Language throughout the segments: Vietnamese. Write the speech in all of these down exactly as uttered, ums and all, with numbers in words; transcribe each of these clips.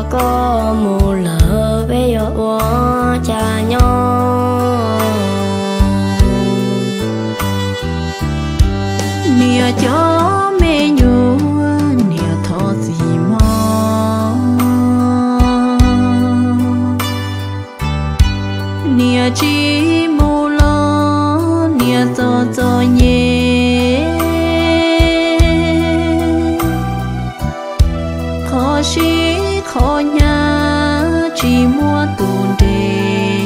thọ có mù lỡ bây giờ quá cha nhau nia cho mẹ nhú nia thọ gì mà nia chỉ mù lo nia cho cho nhẹ khó chỉ khó nhá chỉ mua tuôn đề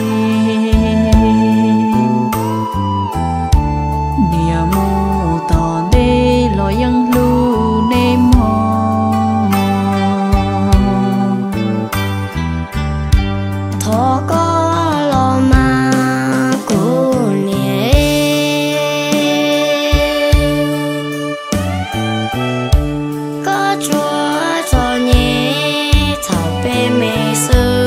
nia mù tỏ đê lo yang lu nê mò thọ có lo mà cô nhẹ có chúa cho nhẹ thảo bê mê sư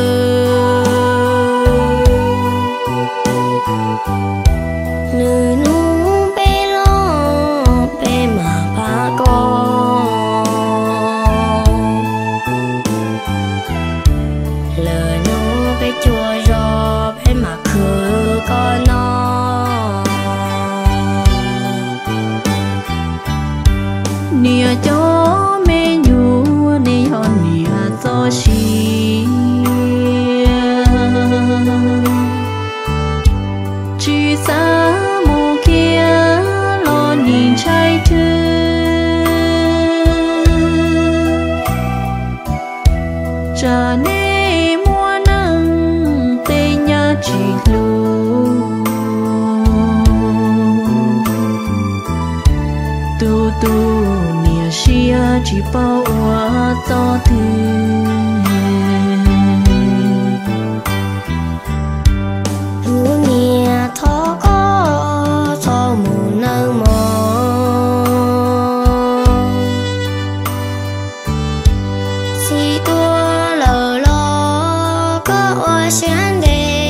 nữ nụ bê lo bê mà ba con lỡ nụ bê chùa rò bê mà khứ con nó nia cho mẹ nhú nia nia cho chi chỉ xa mù kia lo nhìn trái thư cha nê mua nắng tê nhà chỉ lu tu tu nia xia chỉ bao hoa to thư hú nia thọ có cho mù nơ mò si tua lờ lo có hoa sáng đê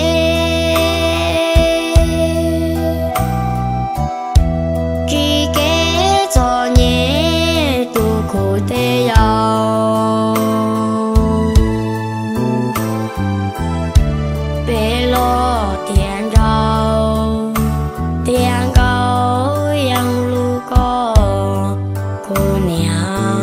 chỉ kế cho nhé tu khổ tê giàu bê lo tiền rau tiền gấu yang lu có cô nhà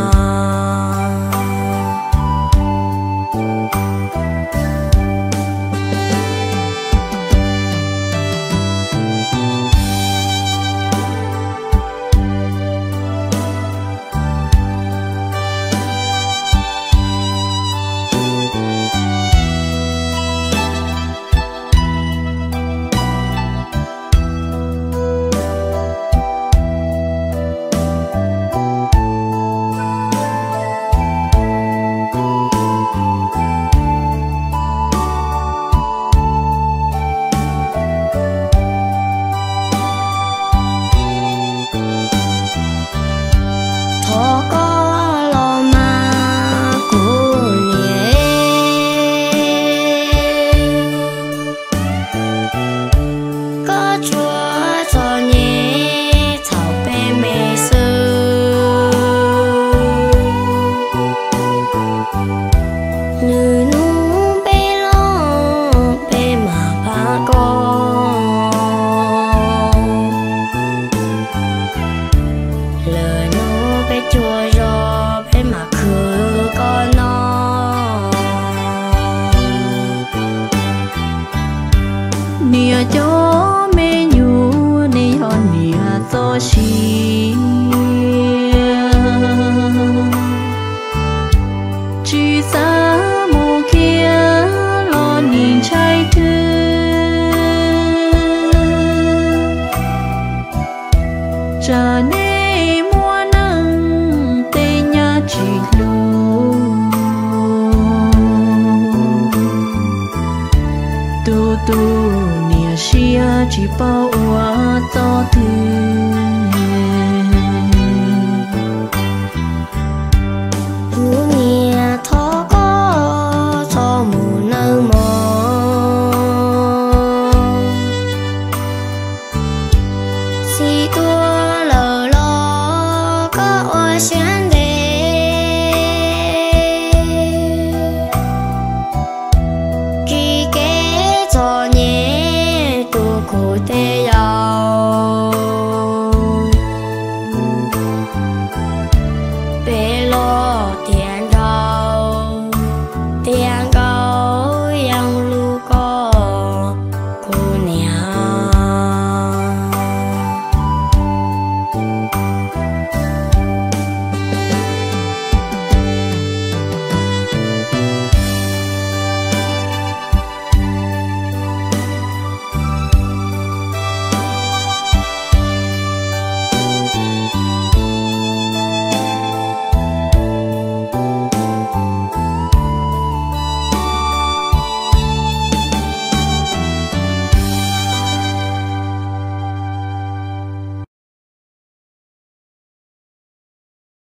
thọ có lo mà cô nhẹ có chúa cho nhẹ thảo bê mê sư nữ nụ bê lo bê mà ba con lỡ nụ bê chùa rò bê mà khứ con nó nia cho mẹ nhú nia nia cho chi chỉ xa mù kia lo nhìn trái thư cha nê mua nắng tê nhà chỉ lu tu tu nia xia chỉ bao